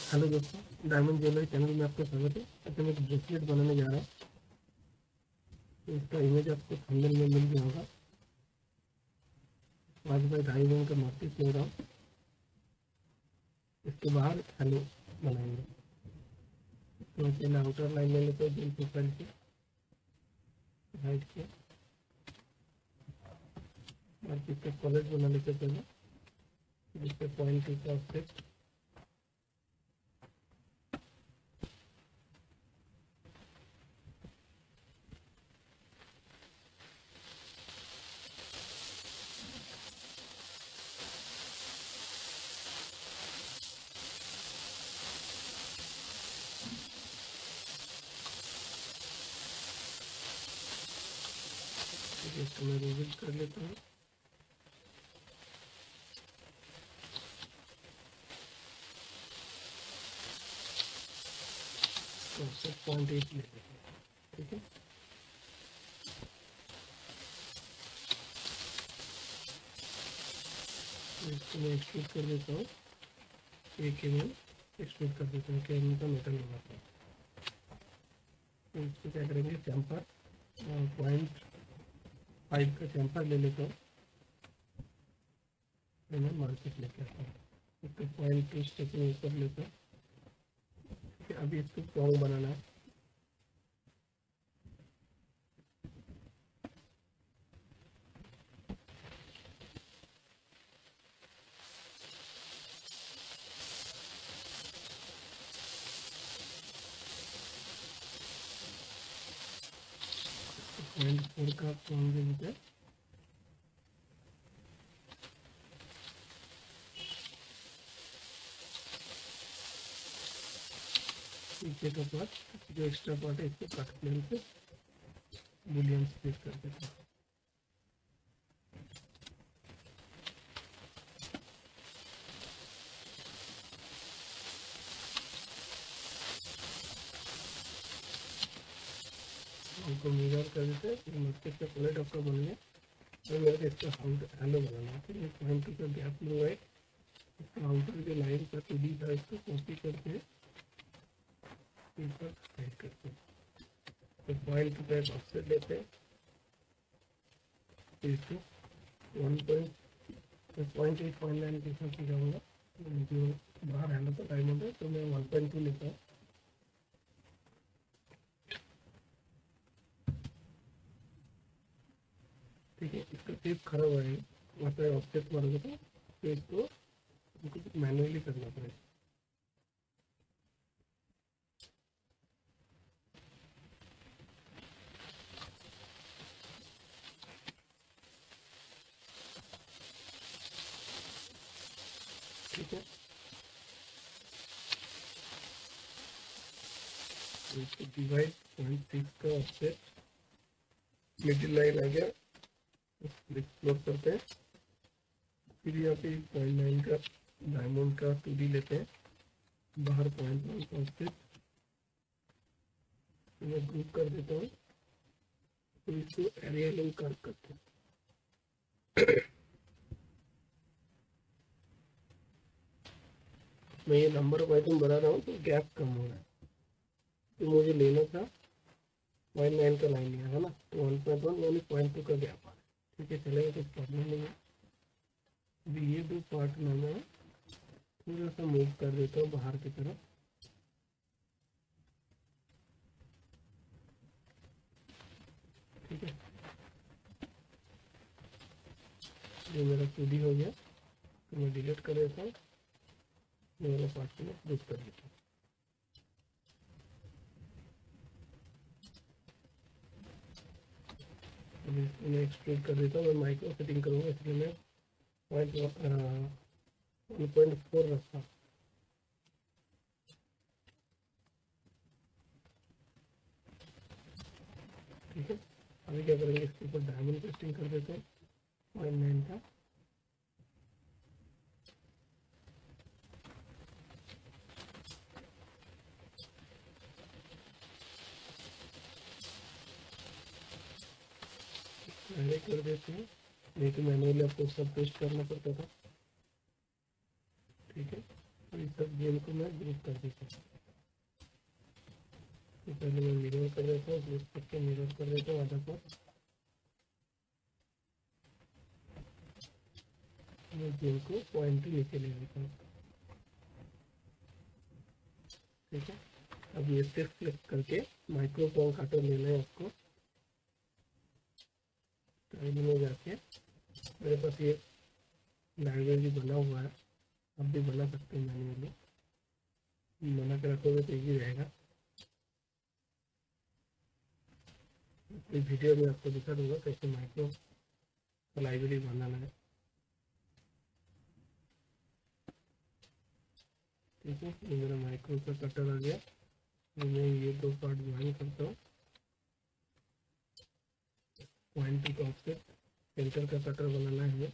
Hello दोस्तों, diamond jewellery channel में आपका स्वागत है। आज मैं एक ब्रेसलेट बनाने जा रहा हूँ। तो इसका इमेज आपको थंबनेल में मिल गया होगा। 5 बाई 2.5 का मार्केट ले रहा हूँ। इसके बाहर हेलो बनाएंगे। तो मैं पहले आउटर लाइन ले लेते हैं, दिल प्रोफाइल के राइट के, और इसका कॉलेज बना लेते पहले, जिससे पॉइंट का ऑब्जेक्ट इसको मैं रिवील कर लेता हूँ। तो ऑब्जेक्ट 0.8 ले लेते हैं। ठीक है, तो इसको मैं एक्सट्रूड कर देता हूँ। 1 mm एक्सट्रूड कर देता हूँ। के का मेटल लगाता हूँ। तो इसको क्या करेंगे, चैम्पर 0.5 का चैम्पर ले लेता हूँ। मैं मार्केट लेके आता हूँ। इसको 0.2 स्टेपिंग ऊपर लेता हूँ। अभी इसको स्ट्रॉन्ग बनाना है। तो 0.4 का स्ट्रॉन्ग दे देते हैं। पीछे का पार्ट जो एक्स्ट्रा पार्ट है इसको कट प्लेन पे बुलियन स्प्लिट कर देते हैं। उनको मिरर कर देते हैं। फिर मार्केट का प्लेट आपका बन गया। और मेरे को इसका हेलो बनाना है। फिर मैं 0.2 का गैप लूँगा। इसका आउटर जो लाइन का 2D था इसको कॉपी करके ऊपर साइड करते हैं। तो 0.2 का एक ऑफसेट लेते हैं। फिर इसको 0.8 0.9 के हिसाब से जाऊँगा। जो बाहर हेलो का डायमंड है तो मैं 1.2 लेता हूँ। ठीक है, इसका टेप खराब है, वहाँ पे ऑब्जेक्ट मारोगे तो इसको हमको मैनुअली करना पड़ेगा। ठीक है, तो इसको डिवाइड 0.6 का ऑब्जेक्ट मिडिल लाइन आ गया, एक्सप्लोर करते हैं। फिर यहाँ पे 0.9 का डायमंड का 2D लेते हैं। बाहर 0.1 का ऑब्जेक्ट मैं ग्रुप कर देता हूँ। तो इसको एरिया लिंक करते हैं। मैं ये नंबर ऑफ आइटम बढ़ा रहा हूँ तो गैप कम हो रहा है। तो मुझे लेना था 0.9 का लाइन लिया है ना, तो 1.1 यानी 0.2 का गैप आ रहा है। ठीक है, चलेगा, कुछ प्रॉब्लम नहीं है। अभी ये दो पार्ट में मैं थोड़ा सा मूव कर देता हूँ बाहर की तरफ। ठीक है, ये मेरा 2D हो गया। तो मैं डिलीट कर देता हूँ। ये वाला पार्ट में ग्रुप कर देता हूँ। अभी इसको मैं एक्सट्रूड कर देता हूँ। मैं माइक्रो सेटिंग करूँगा, इसलिए मैं 1.4 रखता हूँ। ठीक है, अभी क्या करेंगे, इसके ऊपर डायमंड पेस्टिंग कर देते हैं 0.9 का। पहले कर देते हैं, नहीं तो मैनुअली आपको सब पेस्ट करना पड़ता था। ठीक है, और इस सब गेम को मैं ग्रुप कर देता हूँ। तो पहले मैं मिरर कर देता हूँ, ग्रुप करके मिरर कर देता हूँ आधा पर। मैं गेम को पॉइंट के नीचे ले लेता हूँ। ठीक है, अब ये सिर्फ क्लिक करके माइक्रोफोन काटर लेना है आपको। टाइल में जाके मेरे पास ये लाइब्रेरी बना हुआ है, आप भी बना सकते हैं मैन्युअली, बना के रखोगे तो ईजी रहेगा। इस वीडियो में आपको दिखा दूंगा कैसे माइक्रो लाइब्रेरी बनाना है। ठीक है, ये मेरा माइक्रो का कटर आ गया। मैं ये दो पार्ट ज्वाइन करता हूँ। पॉइंट टू ऑफसेट सेंटर का कटर बनाना है।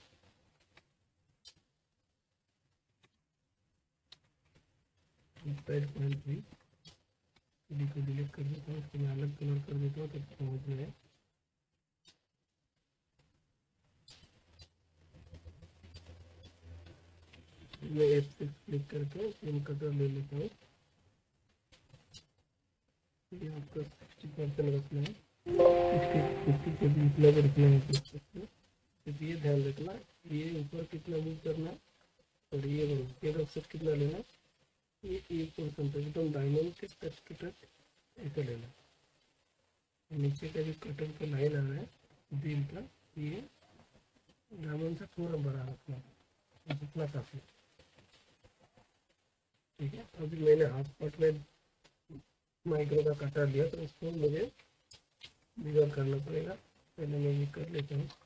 पॉइंट थ्री डी को डिलीट कर देता हूँ, इसको मैं अलग कलर कर देता हूँ तो समझ में आए। मैं F6 क्लिक करके पिन कटर ले लेता हूँ। ये आपका 60% रखना है, 50 के बीच में रखना है। तो ये ध्यान रखना, ये ऊपर कितना मूव करना है और ये ऑफसेट कितना लेना, ये 1% एकदम डायमंड के टच टू टच ऐसा लेना। नीचे का जो कटर का लाइन आ रहा है दिल का, ये डायमंड से थोड़ा बड़ा रखना, जितना काफी। ठीक है, अभी मैंने हाफ पार्ट में माइक्रो का कटर लिया तो इसको मुझे बिगर करना पड़ेगा। पहले मैं ये कर लेता हूँ।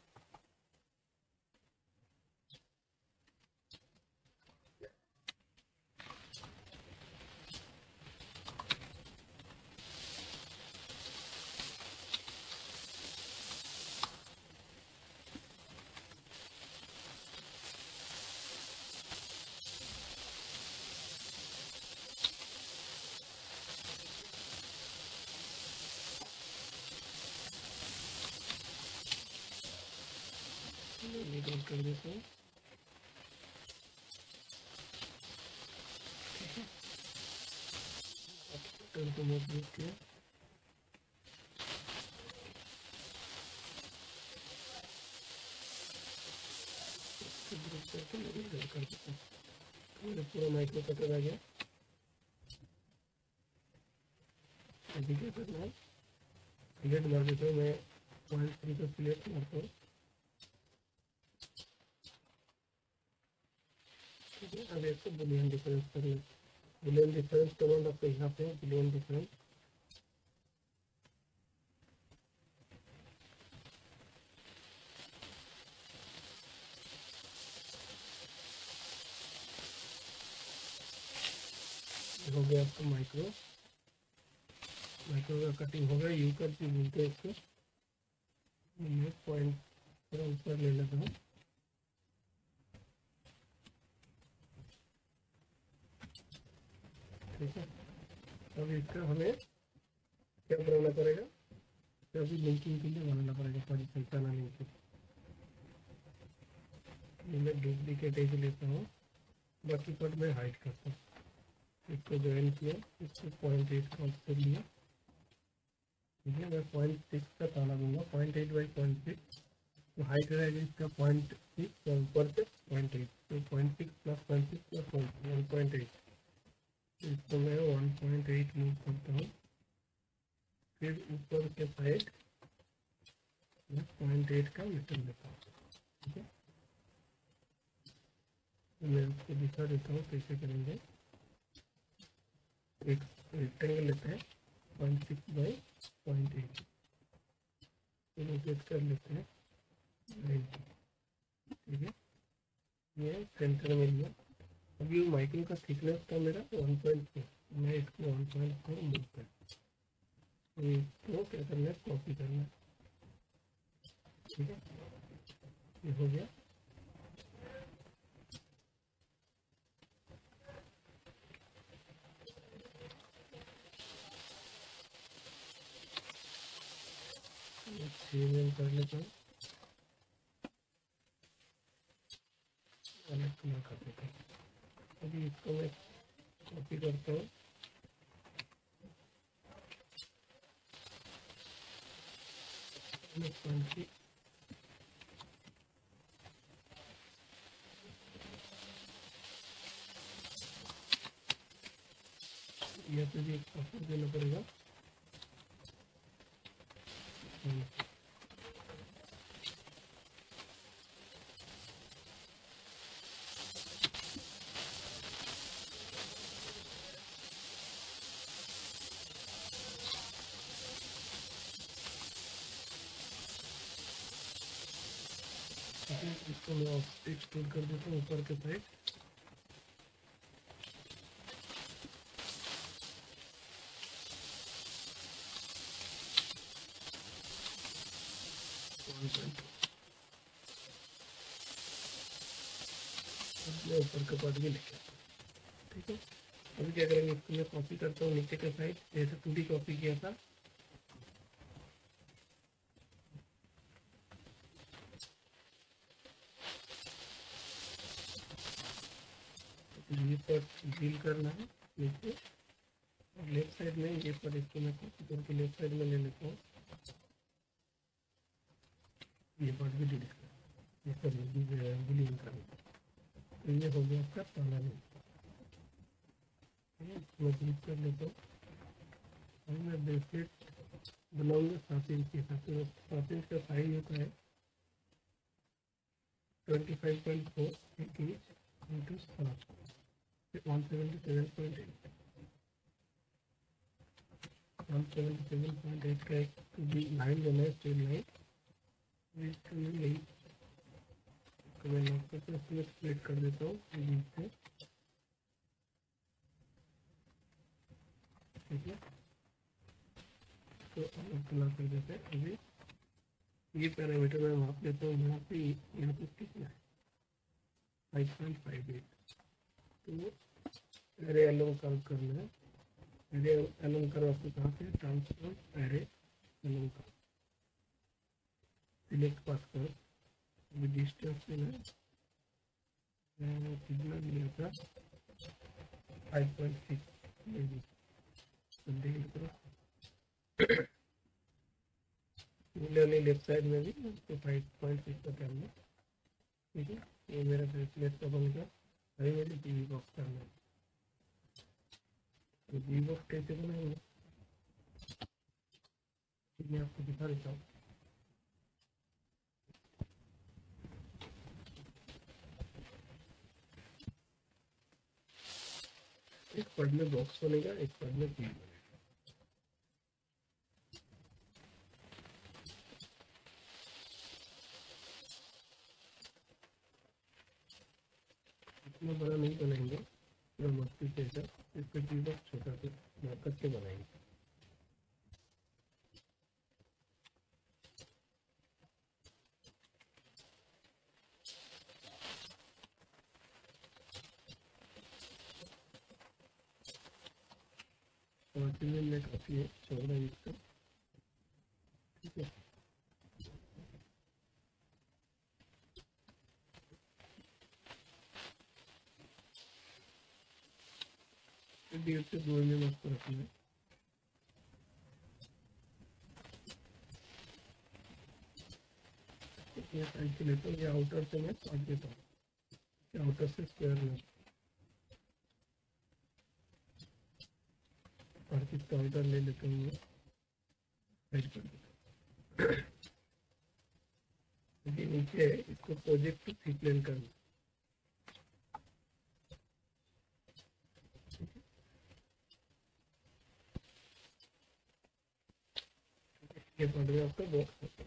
निकाल कर देता हूँ। कटर को मैं क्लिक किया, ग्रुप करके मैं इधर कर देता हूँ। मेरा पूरा माइक्रो कटर आ गया। अभी क्या करना है, सिलेक्ट मार देता हूँ मैं, पॉइंट थ्री को सिलेक्ट मारता हूँ। ठीक है, अब इसको बुलियन डिफरेंस कर लें। बुलियन डिफरेंस कमांड आपको यहाँ पे बुलियन डिफरेंस, हो गया आपको माइक्रो माइक्रो का कटिंग हो गया। यू कट भी बोलते हैं इसको। मैं पॉइंट थोड़ा ऊपर ले लेता हूँ। ठीक है, अब इसका हमें क्या बनाना पड़ेगा, अभी लिंकिंग के लिए बनाना पड़ेगा पोजीशन चैनल लिंकिंग। मैं डुप्लीकेट एज लेता हूँ, बाकी पार्ट में हाइड करता हूँ। इसको ज्वाइन किया, इसको 0.8 का ऑप्शन लिया। ठीक है, मैं 0.6 का ताला दूंगा, 0.8 बाई 0.6। तो हाइट रहेगा इसका 0.6 और ऊपर से 0.8, तो 0.6 प्लस 0.6 प्लस 1.8। इसको मैं 1.8 मूव करता हूँ। फिर ऊपर के साइड मैं 0.8 का मीटर लेता हूँ। ठीक है, तो मैं आपको दिखा देता हूँ कैसे करेंगे। एक रेक्टेंगल लेते हैं 0.6 बाई 0.8, रोटेट कर लेते हैं 90। ठीक है, ये सेंटर में लिया। अभी माइक्रो का थिकनेस था मेरा 1.4, मैं इसको 1.4 मूव कर, इसको क्या करना है, कॉपी करना है। ठीक है, ये हो गया। सेव कर लेता हूँ, अलग कलर कर देता हूँ। अभी इसको मैं कॉपी करता हूँ, यहाँ पे भी एक पासवर्ड देना पड़ेगा। इसको मैं एक्सपोर्ट कर देता हूँ ऊपर के साइड। ऊपर का पार्ट भी लेके आता हूँ, ठीक है। अभी क्या करेंगे, इसको मैं कॉपी करता हूँ नीचे के साइड, जैसे 2D कॉपी किया था। ये पर डील करना है नीचे, और लेफ्ट साइड में ये पर इसको मैं कॉपी करके लेफ्ट साइड में ले लेता हूँ। ये पार्ट भी डिलीट करना, ये सब डिलीट करना। तो ये हो गया आपका पहला लिंक, मैं क्लिक कर लेता हूँ। और मैं ब्रेसलेट बनाऊंगा 7 इंच के हिसाब से। 7 इंच का साइज होता है 25.4 इंच इंटू 7, 177.8। 177.8 का एक लाइन बना है, स्ट्रेट लाइन। यही मैं लॉक करके उसमें स्प्लिट कर देता हूँ बीच से, ठीक है। तो अलग कर देते हैं। अभी ये पैरामीटर मैं माप लेता हूँ, यहाँ पे कितना है 5.58। तो एरे एलोन काम करना है। एरे एलोन करो आपको कहाँ से, ट्रांसफॉर्म एरे एलोन करो, सिलेक्ट पास करो। अभी डिस्टेंस में कितना लिया था 5.6, डिलीट करो। लेफ्ट साइड में भी तो 5.6 का करना, ठीक है। ये मेरा ब्रेसलेट का बन गया। अभी मुझे टीवी बॉक्स करना है। तो टीवी बॉक्स कैसे बनाएंगे, मैं आपको दिखा देता हूँ। एक पद में बॉक्स बनेगा, एक पद में टीवी बनेगा। इतना बड़ा नहीं बनाएंगे, पूरा मस्ती जैसा। इसका टीवी बॉक्स छोटा सा करके बनाएंगे। में काफी है चौड़ा इसका, ठीक है। डेढ़ से 2 में मस्त रखना है। ये साइड से लेता हूँ, ये आउटर से मैं काट देता हूँ, आउटर से स्क्वायर में और किसका आउटर ले लेता हूँ मैं, साइड कर देता हूँ। ये नीचे है, इसको प्रोजेक्ट टू सी प्लेन करना। ये पड़ गया आपका बॉक्स,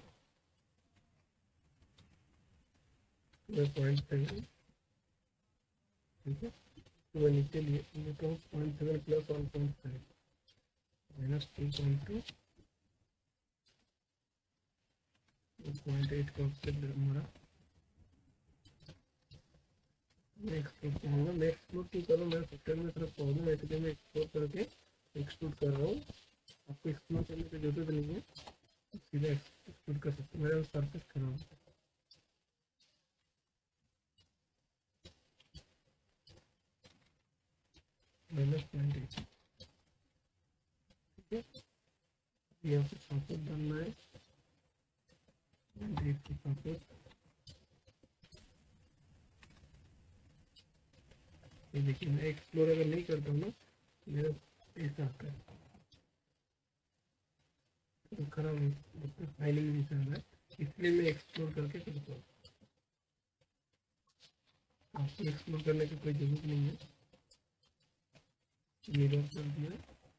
मैं पॉइंट 7, ठीक है। तो मैं नीचे लिए लेता हूँ 0.7 प्लस 1.5 माइनस 2.2, 2.8 का ऑफसेट हमारा। मैं एक्सपोर्ट करूँगा, मैं एक्सपोर्ट क्यों करूँ, मैं सेक्टर में तरफ पहुँचूँ, मैं इसलिए मैं एक्सपोर्ट करके एक्सपोर्ट कर रहा हूँ। आपको एक्सपोर्ट करने की जरूरत नहीं है, सीधा एक्सपोर्ट कर सकते हैं। मेरा सरफेस कर रहा हूँ, -0.8। ठीक है, यहाँ पे सपोर्ट डालना है 0.8 की सपोर्ट। ये देखिए मैं एक्सप्लोर अगर नहीं करता हूँ ना मेरा ऐसा आता है तो खराब फाइलिंग नहीं चल रहा है, इसलिए मैं एक्सप्लोर करके करता हूँ। आपको एक्सप्लोर करने की कोई जरूरत नहीं है। मिरर कर दिया।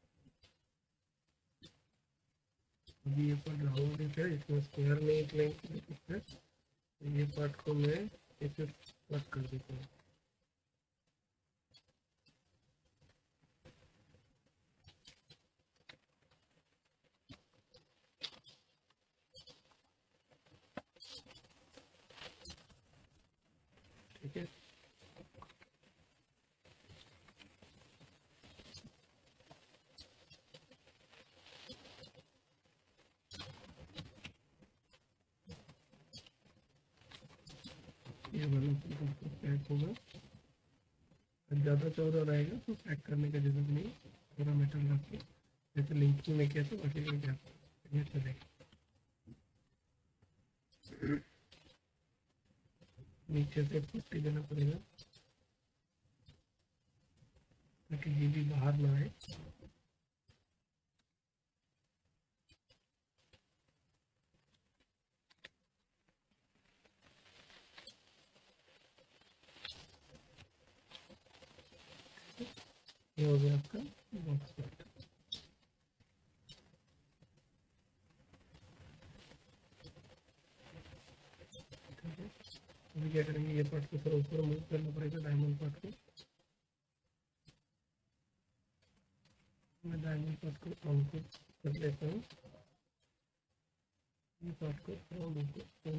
अभी ये पार्ट राउंड है, इसमें स्क्वायर नहीं अप्लाई कर सकते, तो ये पार्ट को मैं ऐसे कट कर देता हूँ। ठीक है, ये वाला पैक होगा। ज़्यादा चौड़ा रहेगा तो पैक करने का जरूरत नहीं, पूरा मेटल रख के जैसे लिंकिंग में किया तो बाकी का क्या ये चलेगा। नीचे से पट्टी देना पड़ेगा ताकि ये भी बाहर ना आए। ये हो गया आपका बॉक्स पार्ट। ठीक है, अभी क्या करेंगे, ये पार्ट को थोड़ा ऊपर मूव करना पड़ेगा डायमंड पार्ट को। मैं डायमंड पार्ट को ऑन कर लेता हूँ, ये पार्ट को थोड़ा मूव कर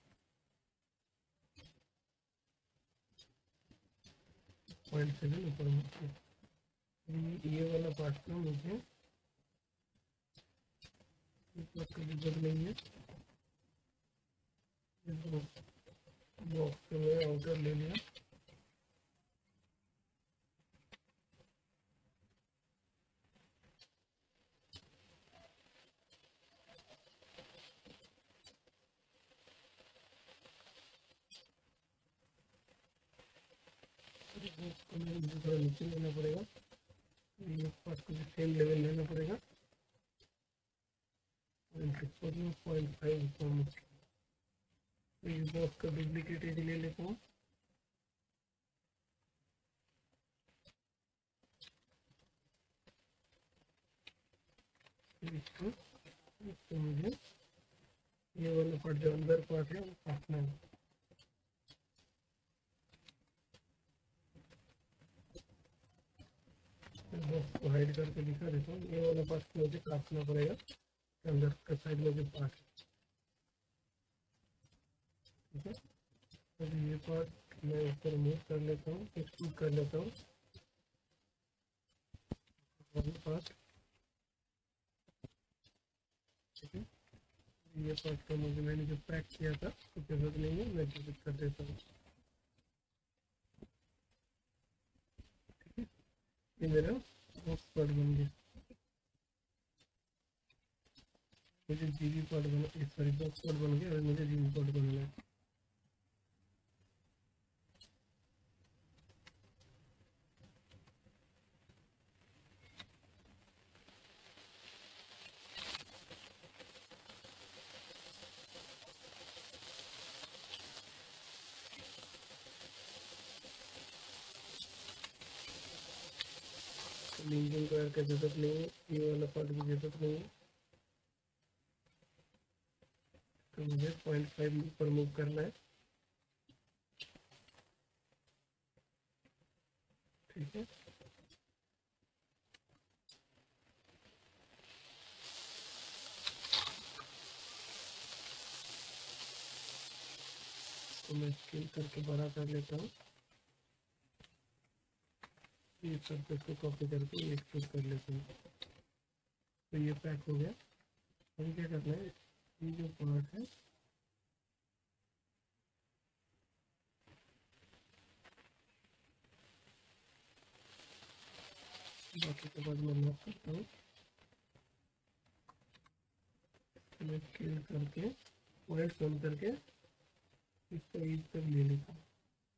0.7 ऊपर मूव कर। ये वाला पार्ट को मुझे इस पार्ट का जरूरत नहीं है। बॉक्स में आउटर ले लिया। थोड़ा नीचे लेना पड़ेगा, ये पार्ट को भी सेम लेवल लेना पड़ेगा। 0.5 ये बॉक्स का डुप्लीकेट एज ले लेता हूँ। इसको मुझे ये वाला पार्ट जो अंदर पार्ट है वो काटना है। बॉक्स को हाइड करके दिखा देता हूँ, ये वाला पार्ट मुझे काटना पड़ेगा अंदर का साइड में जो पार्ट है। ठीक है, अब ये पार्ट मैं ऊपर मूव कर लेता हूँ, एक्सट्रूड कर लेता हूँ पार्ट। ठीक है, ये पार्ट का मुझे मैंने जो पैक किया था तो जरूरत नहीं है, मैं डिलीट कर देता हूँ। ठीक है, ये मेरा बॉक्स पार्ट बन गया। मुझे जीबी पार्ट बना, सॉरी बॉक्स पार्ट बन गया और मुझे जीबी पार्ट बनना है। लिंकिंग वायर का जरूरत नहीं है, ये वाला पार्ट की जरूरत नहीं है, तो मुझे 0.5 पर मूव करना है। ठीक है, तो मैं स्केल करके बड़ा कर लेता हूँ। ये सरफेस को कॉपी करके ये एक्सपोर्ट कर लेता हूँ। तो ये पैक हो गया। अभी क्या करना है, ये जो पार्ट है बाकी के बाद मैं लॉक करता हूँ, क्लियर करके पॉइंट ऑन करके इसको ईद तक ले लेता हूँ।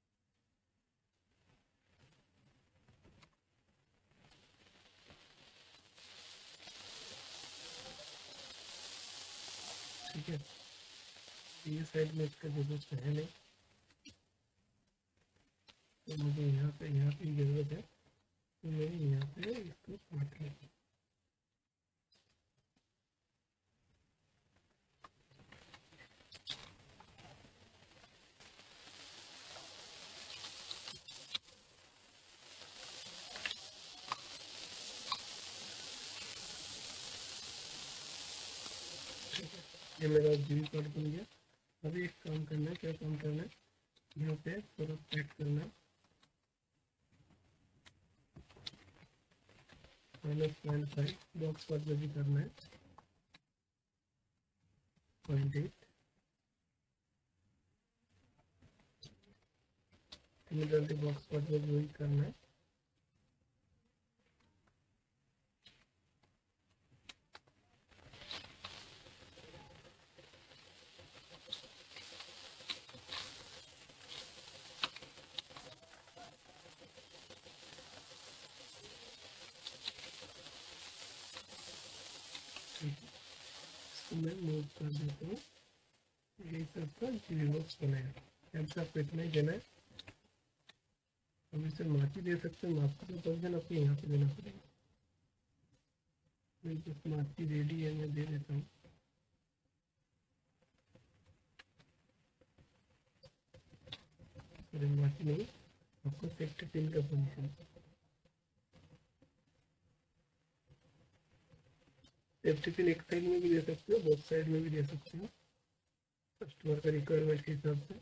ठीक है, ये साइड में इसका जरूरत है नहीं, तो मुझे यहाँ पे जरूरत है, तो मैं यहाँ पे इसको काट लेता हूँ। ये मेरा जीवी कार्ड बन गया। अभी एक काम करना है, क्या काम करना है, यहाँ पे पूरा पैक करना है, -0.5 बॉक्स पर भी करना है, 0.8 सिमिलरली बॉक्स पर भी वही करना है, इसको मैं मूव कर देता हूँ। यही सबका जीवी बॉक्स बनेगा। अब आपको इतना ही देना है। अब इसे माची दे सकते हैं, माची का पोजीशन आपको यहाँ पे देना पड़ेगा। माची रेडी है, मैं दे देता हूँ। माची नहीं, आपको सेफ्टी पिन का पोजीशन, सेफ्टी पिन एक साइड में भी दे सकते हो, बोथ साइड में भी दे सकते हो, कस्टमर का रिक्वायरमेंट के हिसाब से।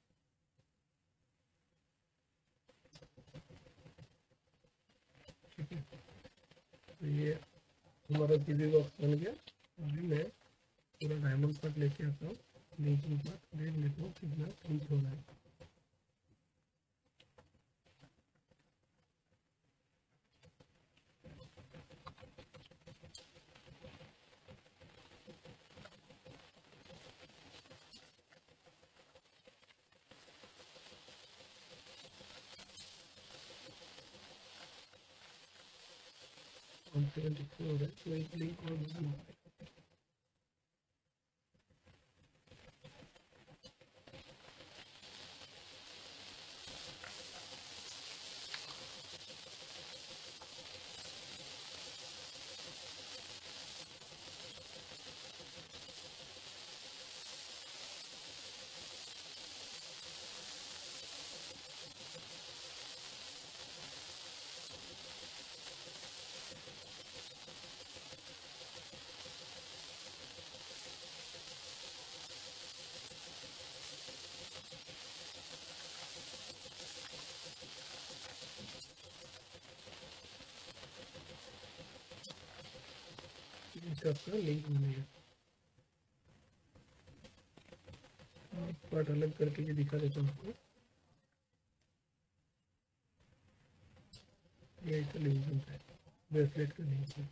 ठीक है, तो ये हमारा जीबी बॉक्स बन गया। अभी मैं पूरा डायमंड पार्ट लेके आता हूँ, नीचे पार्ट देख लेता हूँ कितना प्रिंट होना है। कॉन्फिडेंट हो रहा है, तो एक लिंक और बनाना है। इसका आपका लिंक बनेगा। पार्ट अलग करके ये दिखा देता हूँ आपको। ये इसका लिंक बनता है, ब्रेसलेट का लिंक है।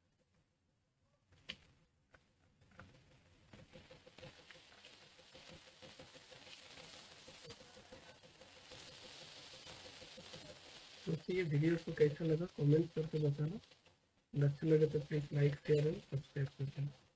तो ये वीडियो को कैसा लगा कमेंट करके बताना। अच्छा लगे तो please like share and subscribe कर देना।